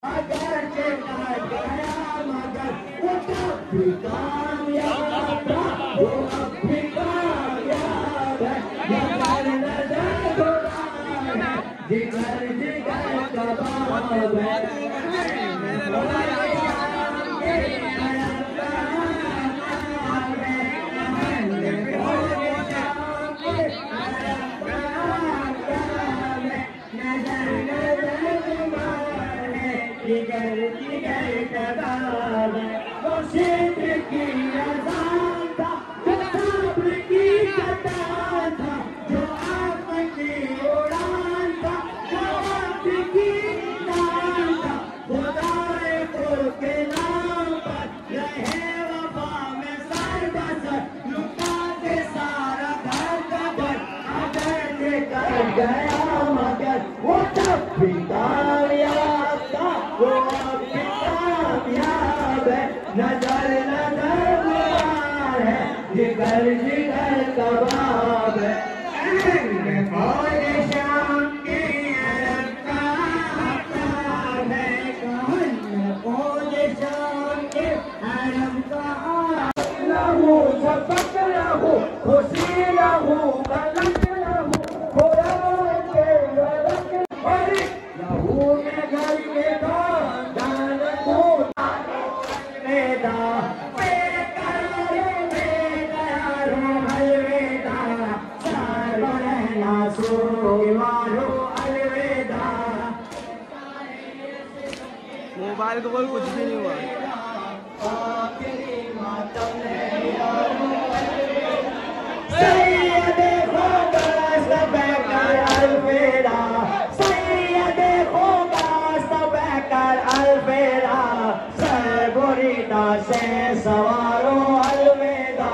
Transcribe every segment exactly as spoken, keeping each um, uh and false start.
अगर चेता गया मगर वो तब भी कामयाब था, वो अब भी कामयाब है। जिगर नजर खुदा है, जिगर जिगर कबाब है। जिगर जिगर कबाब वो क्षेत्र की अज़ान था, जो ताब्र की कतार था, जो आपकी उड़ान था, जो आपकी नाम था। खुदाए खुद के नाम पर रहे वफा में सर बसर, लुटा के सारा घर का घर। अगर लेकर गया मगर वो तब भी कामयाब था, वो अब भी कामयाब है। नजर नजर गुबार है, जिगर जिगर कबाब है। फौज शाम की अरब का आकाब है, कहन फौज शाम के अरब का लहू सबक लहू खुशी लहू कलक लहू खुरान के वरक अरे लहू में घर के दान को अलविदा बेकरार बेकरार अलविदा सारो रहना सोवारो अलविदा। मोबाइल को बोल कुछ भी नहीं हुआ। सैयदे खुदा सबकर अलविदा, सैयदे खुदा सबकर अलविदा। सरगुरीदा से सवारो अलविदा,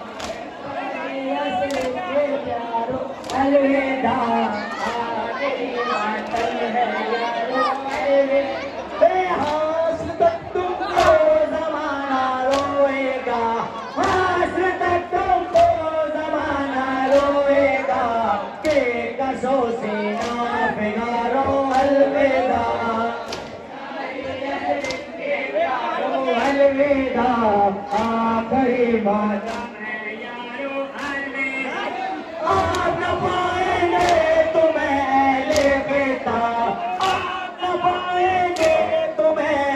अलविदा आखिरी मातम है यारो अलविदा। बेहोश तक तुमको ज़माना रोएगा, हाश तक तुमको ज़माना रोएगा। के कसो से ना बिगाड़ो अलविदा, अलविदा आखिरी मातम है यारो अलविदा। आप न पाएंगे तुम्हें अहले बेता, आप न पाएंगे तुम्हें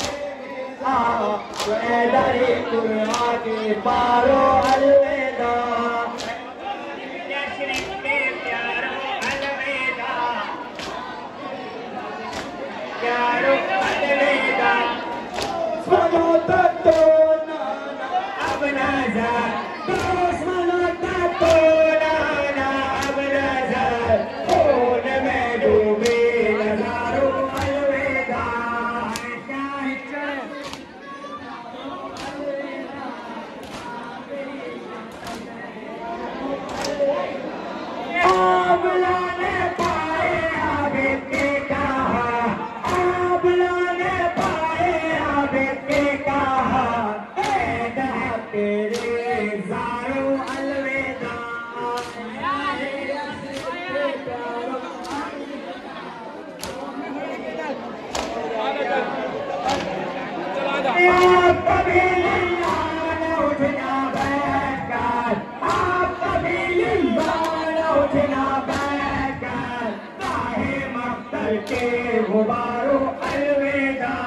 दरी कुरान के पारो अलविदा। यशरिक के प्यारो अलविदा, प्यारो अलविदा। सुनो तो नाना अब नजर, दुश्मनो तो नाना अब नजर। खून में डूबे नजारो अलविदा। आबला ने पाए आबिद के कहा, आबला ने पाए आबिद के कहा। ए दहक तेरे ज़ारो अलविदा, आप कभी लिल्लाह न उठना बैठकर, आप कभी लिल्लाह न उठना बैठकर। काहे मख्तर के गुबारो अलविदा,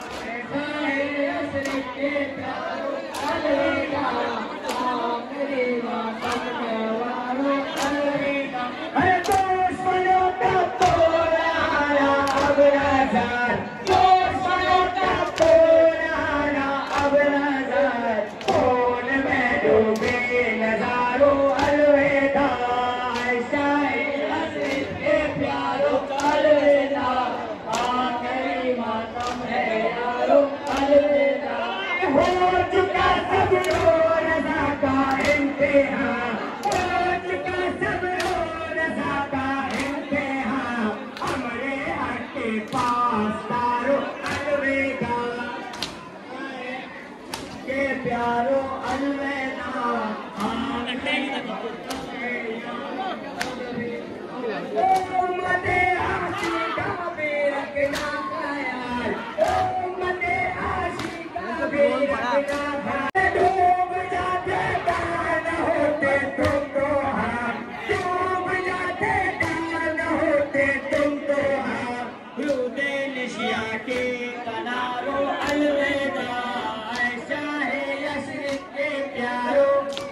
अलविदा आखिरी मातम है वारो अलविदा। अरे दुश्मनों का तोड़ा आया अब नजर, दुश्मनों का तोड़ा आया अब नजर। खून में डूबे नजारो अलविदा, शाहिद हसीन के प्यारो अलविदा आखिरी मातम है यारो अलविदा। हो चुका सब रज़ा का इम्तिहान, हो चुका सब रज़ा का इम्तिहान। हमरे हक के पास तारो अलविदा, के प्यारो अलविदा आखिरी उम्मते आशिका पे रखना ख्याल, के किनारों अलविदा, शाहे अशरफ के प्यारों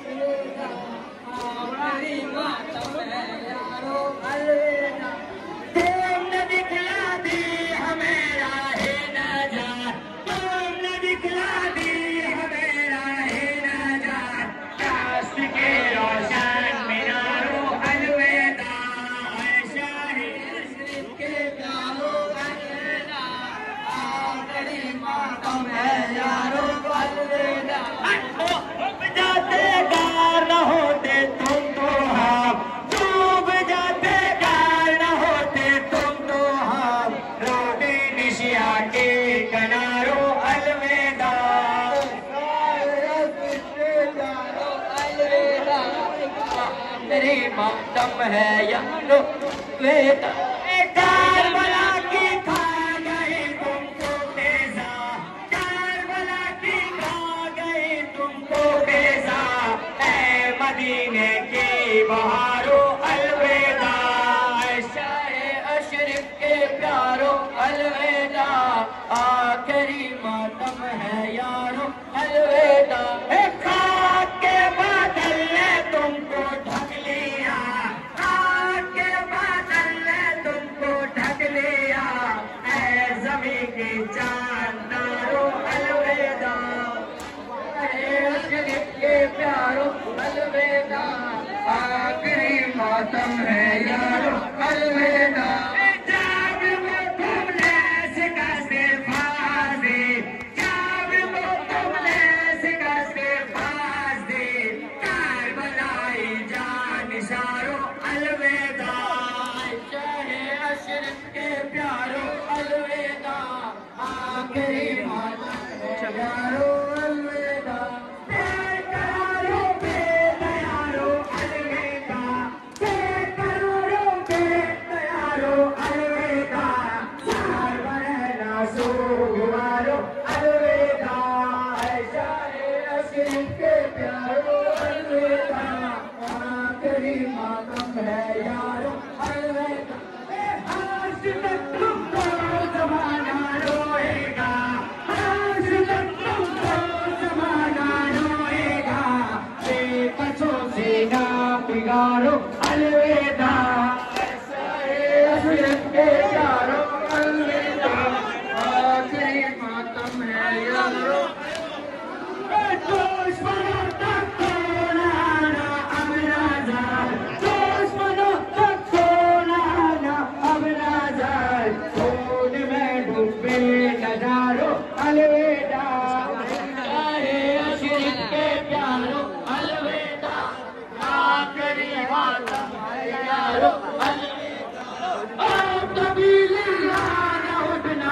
हमारी मातम है यारो अलविदा। तुमने दिखला दी हमें राहे नजात, तुमने दिखला दी हमें राहे नजात, रास्त के रोशन मीनारों अलविदा, शाहे अशरफ के प्यारों अलविदा, आखिरी मातम है यारो अलविदा। डूब जाते गार न होते तुम तो हम, डूब जाते गार न होते तुम तो हम, रोटी निशिया के किनारों अलविदा, अलविदा। तेरी मातम है यारो अलविदा। कारबला की खा गए तुमको बेजा, कारबला की खा गए तुमको बेजा, ऐ मदीने की बहारों अलविदा, शाहे अशरफ के प्यारों अलविदा, आखिरी मातम है यारो अलविदा। खाक के बादल ने तुमको ढक लिया, खाक के बादल ने तुमको ढक लिया, ऐ ज़मीं की जानदारों अलविदा, अशरफ के प्यारों अलविदा, आखिरी मातम है यारो अलविदा। जब वो तुमने शिकस्त फास दी, जब वो तुमने शिकस्त फास दी, कारबलाई जान निसारों अलविदा, शाहे अशरफ के प्यारों अलविदा, आखिरी मातम है यारो अलविदा। बेकरारों पे तैयारों अलविदा, बेकरारों पे तैयारों अलविदा, सार बरहना सुगवारों अलविदा, शाहे अशरफ के प्यारों अलविदा, आखिरी मातम है यारो अलविदा। आज तक तुमको ज़माना रोएगा, आज तक तुमको ज़माना रोएगा, बेकसों से ना बिगाड़ो अलविदा, शाहे अशरफ के प्यारों अलविदा, आखिरी मातम है यारो। दुश्मनों तक को ना आना अब नज़र, दुश्मनों तक को ना आना अब नज़र, खून में डूबे नज़ारों अलविदा, शाहे अशरफ के प्यारों अलविदा, आखिरी मातम है यारो अलविदा। ओ कभी लिल्लाह न उठना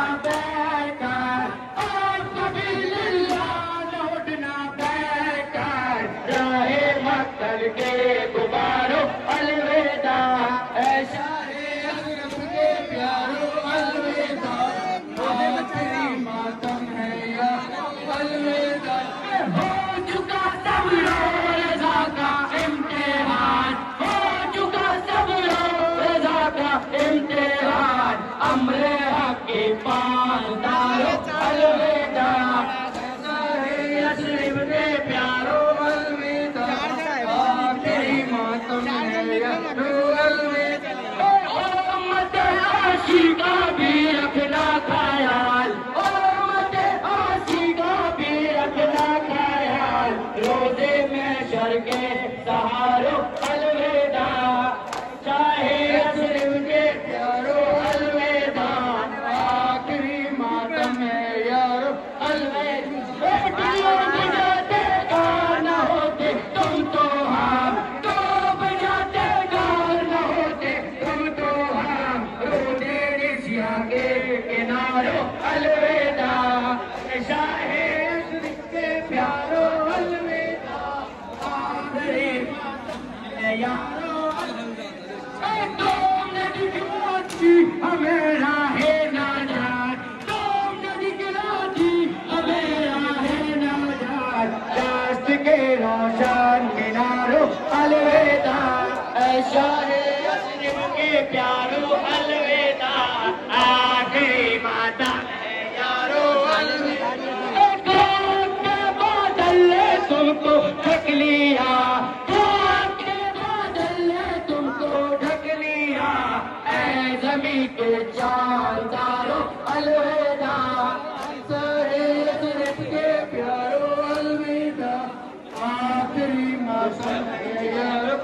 बैठकर, ओ कभी लिल्लाह न उठना बैठकर, राहे मक्तल के गुबारों अलविदा, ऐ शाहे अशरफ के प्यारों अलविदा, आखिरी मातम है यारो अलविदा। हो चुका सब रोज़ा का इम्तिहान, हो चुका सब रोज़ा का इम्तिहान, अम्रे हक के पासदारों अलविदा, शाहे अशरफ के प्यारों अलविदा, आखिरी मातम है यारो अलविदा। उम्मत आशी का भी रखना ख्याल, उम्मत आशी का भी रखना ख्याल, रोज़े महशर के सहारों अलविदा, शाहे अशरफ के प्यारों अलविदा, आखिरी मातम है यारो अलविदा। डूब जाते गार न होते तुम तो हम, डूब जाते गार न होते तुम तो हम, रोते निशिया के किनारों अलविदा, शाहे अशरफ के प्यारों अलविदा, आखिरी मातम है यारो अलविदा। तुमने दिखला दी हमें राहे नजात, तुमने दिखला दी हमें राहे नजात, रास्त के रोशन मीनारों अलविदा, शाहे अशरफ के प्यारों अलविदा, आखिरी नबी के जानदारो अलविदा, सारे अशरफ के प्यारो अलविदा, आखिरी मौसम है यारो।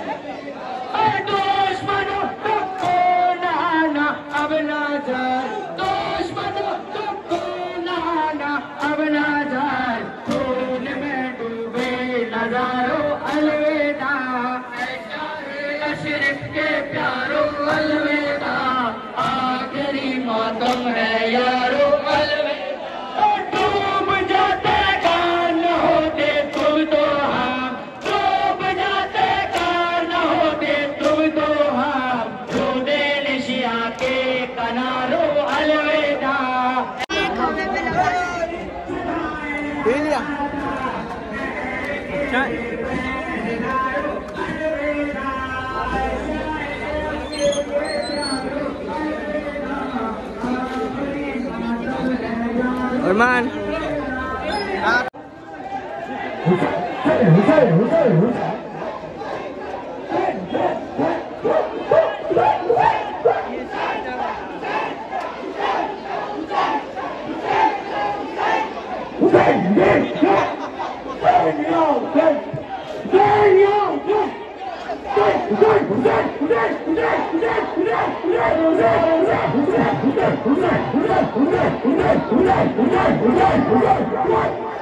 दुश्मनों को नाना अब ना जाए, दुश्मनों को नाना अब ना जाए, खून में डूबे नजारो अलविदा, अशरफ के प्यारो अलविदा, आखिरी मौसम है यारो अलविदा। डूब जाते कान होते तुम तो हम, डूब जाते कान होते तुम तो हम, रोदे निशिया के किनारों अलविदा। पी लिया Arman. What?